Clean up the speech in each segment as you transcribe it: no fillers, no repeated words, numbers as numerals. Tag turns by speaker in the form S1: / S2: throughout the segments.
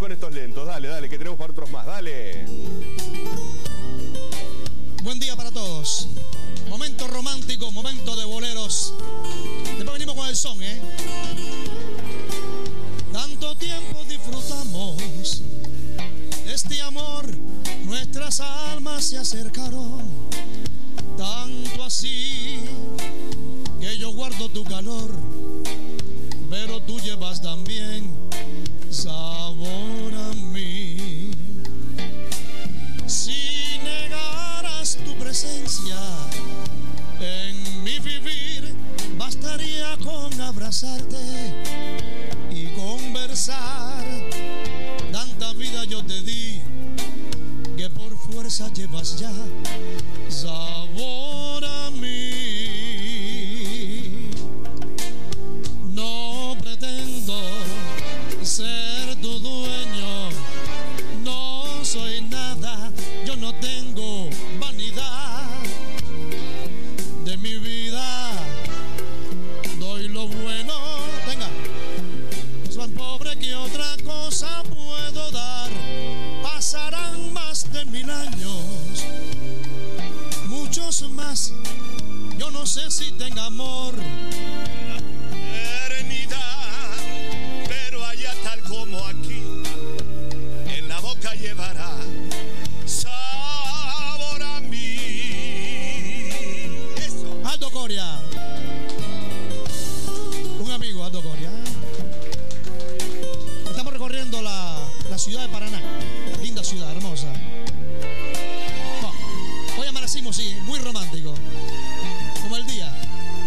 S1: con estos lentos. Dale, dale, que tenemos para otros más. Dale.
S2: Buen día para todos. Momento romántico, momento de boleros. Después venimos con el son, ¿eh? Tanto tiempo disfrutamos este amor, nuestras almas se acercaron, tanto así que yo guardo tu calor, pero tú llevas también sabor a mí. Si negaras tu presencia en mi vivir, bastaría con abrazarte y conversar. Tanta vida yo te di que por fuerza llevas ya sabor a mí. No pretendo ser tu dueño, no soy nada, yo no tengo vanidad. De mi vida doy lo bueno, venga, no soy pobre que otra cosa puedo dar. Pasarán más de 1000 años, muchos más, yo no sé si tenga amor.
S3: Eternidad, pero allá tal como aquí, en la boca llevará sabor a mí. Eso.
S2: Aldo Coria, un amigo, Aldo Coria. Estamos recorriendo la ciudad de Paraná, linda ciudad, hermosa. No, hoy amanecimos, sí, muy romántico, como el día.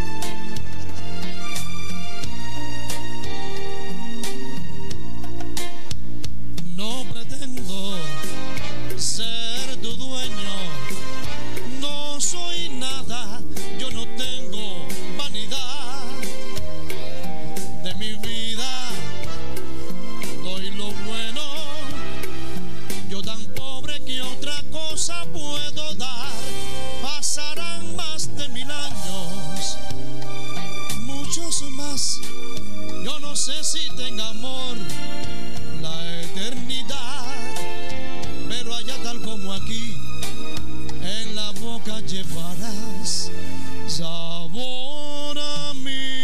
S2: No pretendo ser tu dueño, no soy nada, yo no tengo vanidad. De mi vida doy lo bueno, yo tan pobre que otra cosa puedo dar. Pasarán más de 1000 años, muchos más, yo no sé si tenga amor. La eternidad, pero allá tal como aquí, en la boca llevarás sabor a mí.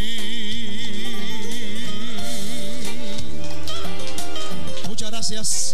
S2: Muchas gracias.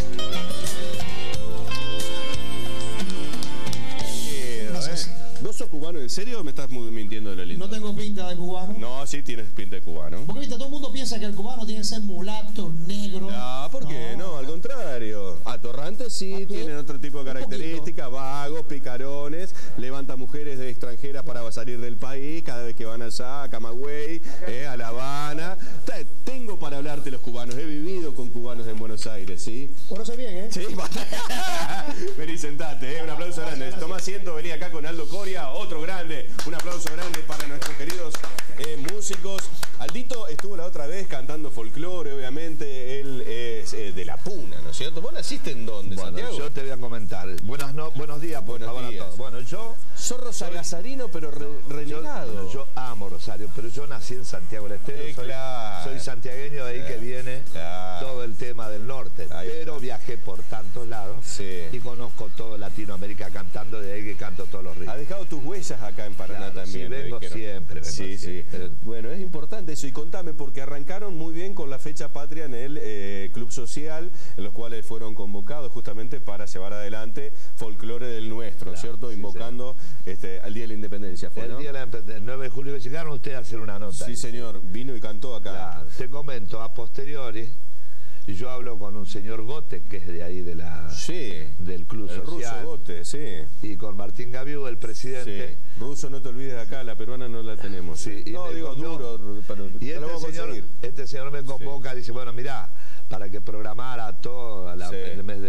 S2: Gracias.
S1: ¿Vos sos cubano en serio o me estás mintiendo de lo lindo?
S2: No tengo pinta de cubano.
S1: No, sí tienes pinta de cubano.
S2: Porque viste, todo el mundo piensa que el cubano tiene que ser mulato, negro.
S1: No, ¿por qué? No, al contrario. Atorrantes sí, tienen otro tipo de características, vagos, picarones, levanta mujeres de extranjeras para salir del país, cada vez que van allá, a Camagüey, a La Habana. Tengo para hablarte de los cubanos, he vivido con cubanos en Buenos Aires, ¿sí?
S2: Conoce bien, ¿eh?
S1: Sí, vení, sentate, un aplauso grande. Toma asiento, vení acá con Aldo Coria, otro grande. Un aplauso grande para nuestros queridos músicos. Aldito estuvo la otra vez cantando folclore, obviamente, él es de La Puna, ¿no es cierto? ¿Vos naciste en dónde,
S4: bueno,
S1: Santiago?
S4: Yo te voy a comentar. Buenos días, por favor, a todos. Bueno, yo...
S1: Sos rosargazarino, pero renegado.
S4: Yo amo Rosario, pero yo nací en Santiago del Estero.
S1: Claro.
S4: Soy santiagueño, de ahí que viene todo el tema del norte. Pero viajé por tantos lados y conozco todo Latinoamérica cantando, de ahí que canto todos los ritmos.
S1: Has dejado tus huellas acá en Paraná también.
S4: Sí, vengo siempre.
S1: Sí. Bueno, es importante eso. Y contame, porque arrancaron muy bien con la fecha patria en el Club Social, en los cuales fueron convocados justamente para llevar adelante folclore del nuestro, ¿cierto? Invocando al Día de la Independencia.
S4: El Día de la Independencia, el 9 de julio, llegaron ustedes a hacer una nota.
S1: Sí, señor. Vino y cantó acá.
S4: Claro. Te comento, a posteriori, yo hablo con un señor Gote, que es de ahí de del Club
S1: el
S4: Social.
S1: Ruso Gote, sí.
S4: Y con Martín Gaviu, el presidente.
S1: Sí. Ruso, no te olvides de acá, la peruana no la tenemos.
S4: Sí, y
S1: no, digo duro, pero
S4: y este señor me convoca y dice, bueno, mirá, para que programara todo el mes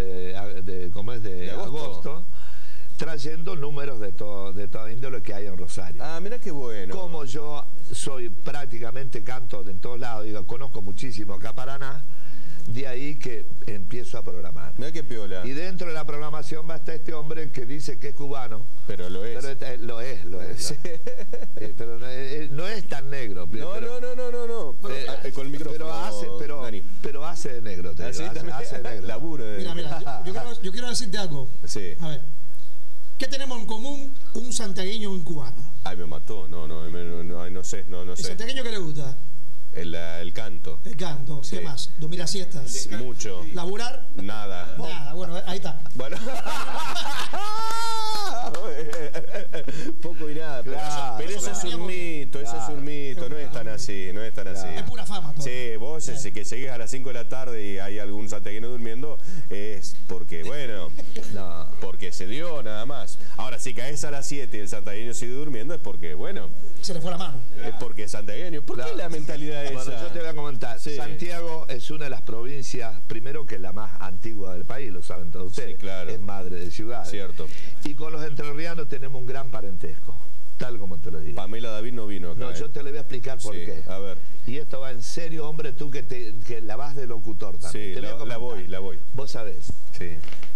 S4: de agosto, trayendo números de toda índole que hay en Rosario.
S1: Ah, mirá qué bueno.
S4: Como yo soy prácticamente canto de todos lados, digo, conozco muchísimo acá Paraná, de ahí que empiezo a programar.
S1: Mirá qué piola.
S4: Y dentro de la programación va a estar este hombre que dice que es cubano.
S1: Pero lo es.
S4: Pero lo es.
S1: Sí.
S4: Pero no es tan negro.
S1: No. Con el micrófono,
S4: pero hace de negro.
S2: decirte algo.
S1: Sí.
S2: A ver. ¿Qué tenemos en común un santiagueño y un cubano?
S1: Ay, me mató. No sé.
S2: ¿El santiagueño qué le gusta?
S1: El canto.
S2: El canto.
S1: Sí.
S2: ¿Qué más? ¿Dormir las siestas?
S1: Mucho.
S2: ¿Laburar?
S1: Nada.
S2: Nada. Bueno, ahí está.
S1: Bueno. Poco y nada.
S4: Claro,
S1: pero eso es un mito, eso es un mito. No es tan así, no es tan así.
S2: Es pura fama todo.
S1: Sí, vos que seguís a las 5 de la tarde y hay algún santiagueño durmiendo, es porque, bueno, porque se dio nada más. Ahora, si caes a las 7 y el santiagueño sigue durmiendo, es porque, bueno,
S2: Se le fue la mano.
S1: es porque es santiagueño. ¿Por qué la mentalidad esa?
S4: Bueno, yo te voy a comentar.
S1: Sí.
S4: Santiago es una de las provincias, primero que es la más antigua del país, lo saben todos ustedes.
S1: Sí, claro.
S4: Es madre de ciudades.
S1: Cierto.
S4: Y con los entrerrianos tenemos un gran parentesco, tal como te lo digo.
S1: Pamela David no vino acá.
S4: No, yo te lo voy a explicar por
S1: Sí,
S4: qué.
S1: a ver.
S4: Y esto va en serio, hombre, tú que la vas de locutor también.
S1: Sí,
S4: Te voy a
S1: la
S4: comentar.
S1: voy.
S4: Vos sabés,
S1: Sí.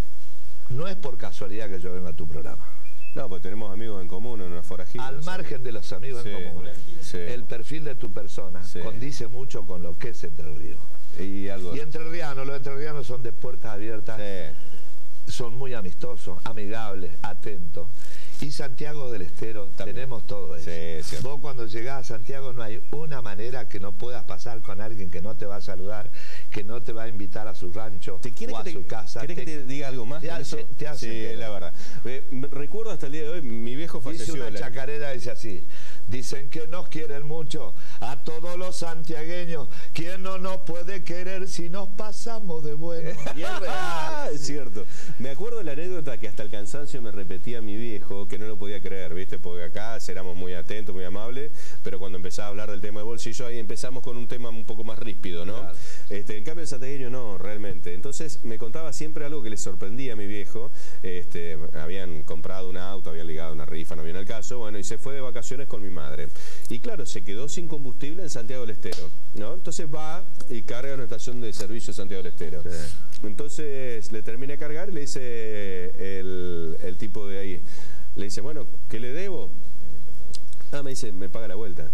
S4: no es por casualidad que yo vengo a tu programa.
S1: No, pues tenemos amigos en común, unos forajidos.
S4: Al margen de los amigos
S1: Sí,
S4: en común,
S1: sí.
S4: el perfil de tu persona
S1: Sí.
S4: condice mucho con lo que es Entre Ríos.
S1: Y algo.
S4: Y los entrerrianos son de puertas abiertas, son muy amistosos, amigables, atentos. Y Santiago del Estero
S1: También.
S4: tenemos todo eso.
S1: Sí, cierto.
S4: Vos cuando llegás a Santiago no hay una manera que no puedas pasar con alguien que no te va a saludar, que no te va a invitar a su rancho o a su casa.
S1: ¿Querés que te diga algo más?
S4: Te
S1: con
S4: hace-
S1: eso?
S4: te hace
S1: sí,
S4: querer.
S1: la verdad. Recuerdo hasta el día de hoy, mi viejo
S4: Dice
S1: falleció.
S4: una chacarera, dice así: dicen que nos quieren mucho a todos los santiagueños, ¿quién no nos puede querer si nos pasamos de bueno? Y es real.
S1: Es cierto. Me acuerdo de la anécdota que hasta el cansancio me repetía mi viejo, que no lo podía creer, ¿viste? Porque acá éramos muy atentos, muy amables, pero cuando empezaba a hablar del tema de bolsillo, ahí empezamos con un tema un poco más ríspido, ¿no?
S4: Claro.
S1: En cambio el santiagueño no, realmente. Entonces me contaba siempre algo que le sorprendía a mi viejo. Habían comprado un auto, habían ligado una rifa, no viene al caso, bueno, y se fue de vacaciones con mi madre. Y claro, se quedó sin combustible en Santiago del Estero, ¿no? Entonces va y carga en una estación de servicio de Santiago del Estero.
S4: Sí.
S1: Entonces le termina de cargar y le dice el tipo de ahí, le dice, bueno, ¿qué le debo? Ah, me dice, me paga la vuelta.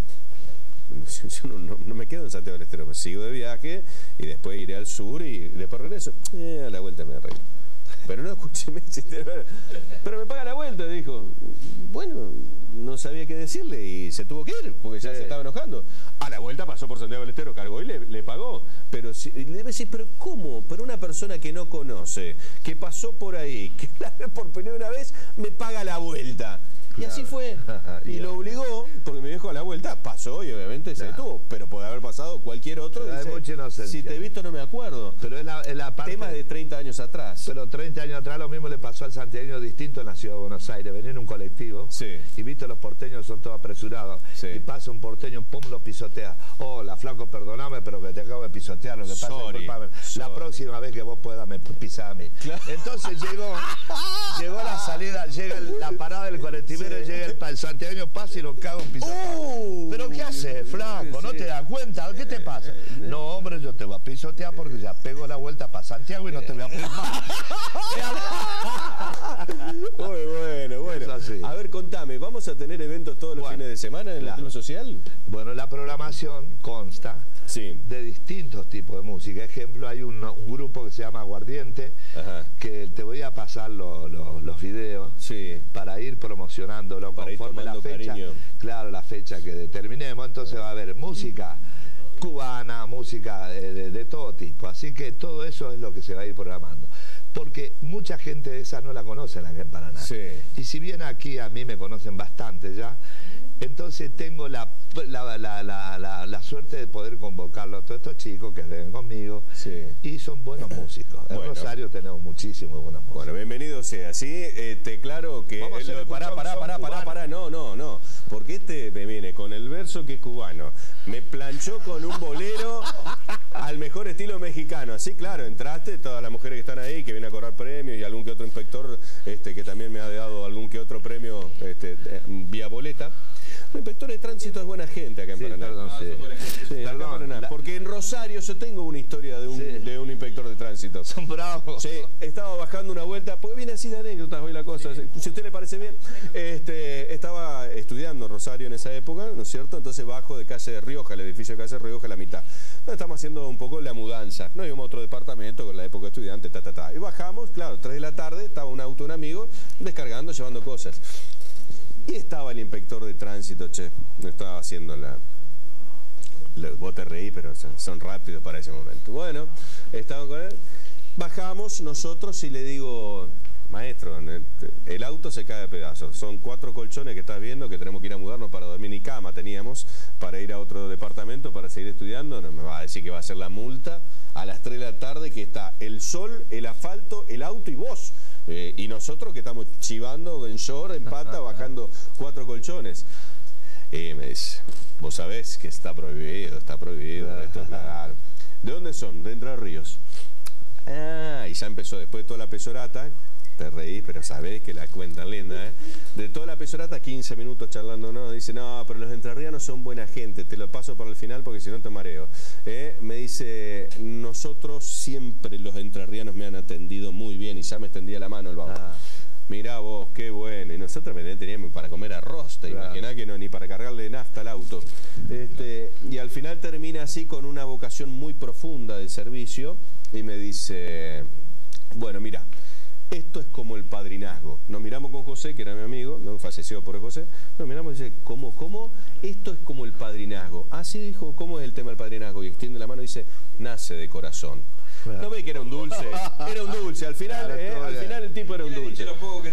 S1: Yo no me quedo en Santiago del Estero, sigo de viaje y después iré al sur y después regreso. A la vuelta me arreglo. Pero no escuché, pero me paga la vuelta, dijo. Bueno, no sabía qué decirle y se tuvo que ir porque ya se estaba enojando. A la vuelta pasó por Santiago del Estero, cargó y le pagó. Pero le debe decir, pero ¿cómo? Pero una persona que no conoce, que pasó por ahí, que la ve por primera vez, me paga la vuelta. Y
S4: Claro.
S1: así fue. Y lo obligó, porque me dijo a la vuelta, pasó y obviamente se detuvo. Pero puede haber pasado cualquier otro.
S4: Pero hay
S1: Dice,
S4: mucha inocencia.
S1: si te he visto no me acuerdo.
S4: Pero es la parte...
S1: Temas de 30 años atrás.
S4: Pero 30 años atrás lo mismo le pasó al santiagueño distinto en la ciudad de Buenos Aires. Venía en un colectivo
S1: Sí.
S4: y viste, los porteños son todos apresurados.
S1: Sí.
S4: Y pasa un porteño, pum, lo pisotea. Hola, flaco, perdoname, pero que te acabo de pisotear. Lo que pasa,
S1: Sorry.
S4: disculpame. La
S1: Sorry.
S4: próxima vez que vos puedas me pisás a mí.
S1: Claro.
S4: Entonces llegó la salida, llega la parada del colectivero, y llega el santiagueño, pasa y lo caga un pisoteo. ¿Pero qué haces, flaco? ¿No te das cuenta? ¿Qué te pasa? No, hombre, yo te voy a pisotear porque ya pego la vuelta para Santiago y no te voy a poner más.
S1: Muy bueno.
S4: Es así.
S1: A ver, contame, ¿vamos a tener eventos todos los fines de semana en el Club Social?
S4: Bueno, la programación consta
S1: Sí.
S4: de distintos tipos de música. Ejemplo, hay un grupo que se llama Aguardiente,
S1: Ajá.
S4: que te voy a pasar los videos
S1: Sí.
S4: para ir promocionándolo
S1: Para ir
S4: conforme la
S1: tomando
S4: fecha.
S1: cariño.
S4: Claro, la fecha que determinemos. Entonces va a haber música cubana, música de todo tipo. Así que todo eso es lo que se va a ir programando. Porque mucha gente de esa no la conocen acá en Paraná.
S1: Sí.
S4: Y si bien aquí a mí me conocen bastante ya, entonces tengo la suerte de poder convocarlos a todos estos chicos que vengan conmigo.
S1: Sí.
S4: Y son buenos músicos. En
S1: Bueno.
S4: Rosario tenemos muchísimos buenos músicos.
S1: Bueno, bienvenido sea. Sí, te claro que...
S4: Vamos a hacer
S1: Pará, no. Porque me viene con el verso que es cubano. Me planchó con un bolero al mejor estilo mexicano. Así, claro, entraste, todas las mujeres que están ahí, que vienen a cobrar premios, y algún que otro inspector que también me ha dado algún que otro premio vía boleta. Un inspector de tránsito es buena gente acá en Paraná.
S4: Perdón, sí.
S1: Sí, acá en
S4: Perdón,
S1: Paraná. Porque en Rosario yo tengo una historia de un inspector de tránsito.
S4: Son bravos.
S1: Sí, estaba bajando una vuelta, porque viene así de anécdotas hoy la cosa, si a usted le parece bien. Estaba estudiando en Rosario en esa época, ¿no es cierto? Entonces bajo de Calle de Rioja, el edificio de Calle de Rioja, la mitad. Estamos haciendo un poco la mudanza. Nos íbamos a otro departamento con la época de estudiante, Y bajamos, claro, 3 de la tarde, estaba un auto de un amigo descargando, llevando cosas. Y estaba el inspector de tránsito, no estaba haciendo vos te reí, pero son rápidos para ese momento. Bueno, estaban con él, bajamos nosotros y le digo, maestro, el auto se cae de pedazos, son 4 colchones que estás viendo que tenemos que ir a mudarnos para dormir, ni cama teníamos para ir a otro departamento para seguir estudiando, no me va a decir que va a ser la multa a las 3 de la tarde que está el sol, el asfalto, el auto y vos. Y nosotros que estamos chivando en short, en pata, bajando 4 colchones. Y me dice, vos sabés que está prohibido, esto, claro. ¿De dónde son? De Entre Ríos. Ah, y ya empezó después de toda la peyorata, te reís, pero sabés que la cuentan linda, ¿eh? De toda la peyorata, 15 minutos charlando, ¿no? Dice, no, pero los entrerrianos son buena gente, te lo paso para el final porque si no te mareo. Me dice, nosotros siempre los entrerrianos me han atendido muy bien y ya me extendía la mano el baúl. Mirá vos, qué bueno. Y nosotros teníamos para comer arroz, te imaginás que no, ni para cargarle nafta al auto. Y al final termina así con una vocación muy profunda de servicio y me dice, bueno, mira, esto es como el padrinazgo. Nos miramos con José, que era mi amigo, no falleció por José. Nos miramos y dice, ¿cómo? Esto es como el padrinazgo. Ah, sí, dijo, ¿cómo es el tema del padrinazgo? Y extiende la mano y dice, nace de corazón. ¿No ve que era un dulce? Era un dulce. Al final el tipo era un dulce.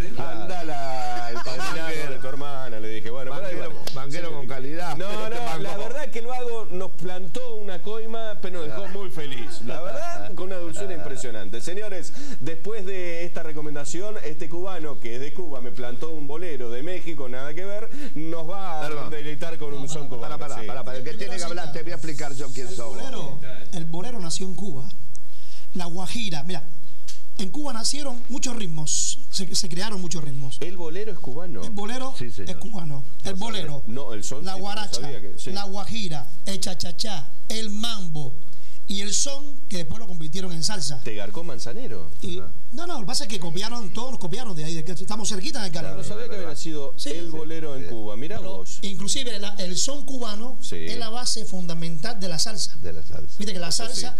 S1: Anda el padrinazgo de tu hermana, le dije. Bueno,
S4: banquero con calidad.
S1: No, la verdad que el vago nos plantó una coima, pero nos dejó muy feliz. La verdad, con una dulzura impresionante. Señores, después de esta recomendación, este cubano que es de Cuba me plantó un bolero de México, nada que ver, nos va a deleitar con un son cubano.
S4: Para el que tiene que hablar, te voy a explicar yo quién soy.
S2: El bolero nació en Cuba. La guajira, mira, en Cuba nacieron muchos ritmos, se crearon muchos ritmos.
S1: ¿El bolero es cubano?
S2: El bolero es cubano. El bolero,
S1: no, el son,
S2: la guaracha, la guajira, el chachachá, el mambo y el son, que después lo convirtieron en salsa.
S1: ¿Te garcó Manzanero?
S2: No, lo que pasa es que todos nos copiaron de ahí, de que estamos cerquita del Caribe.
S1: No sabía que había nacido el bolero en Cuba, mirá vos.
S2: Inclusive el son cubano es la base fundamental de la salsa. Viste que la salsa...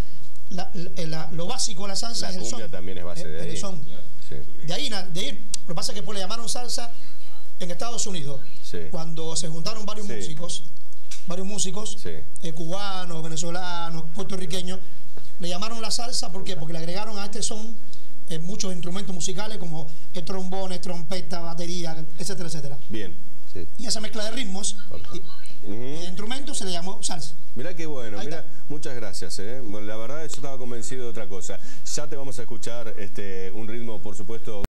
S2: lo básico de la salsa es el son. La cumbia también es base de ahí. El son. Sí. De ahí, lo que pasa es que le llamaron salsa en Estados Unidos. Sí. Cuando se juntaron varios músicos, cubanos, venezolanos, puertorriqueños, le llamaron la salsa, ¿por qué? Porque le agregaron a este son muchos instrumentos musicales como trombones, trompeta, batería, etcétera, etcétera. Bien. Sí. Y esa mezcla de ritmos y de instrumentos se le llamó salsa.
S1: Mirá qué bueno, mirá, muchas gracias. Bueno, la verdad yo estaba convencido de otra cosa. Ya te vamos a escuchar un ritmo, por supuesto.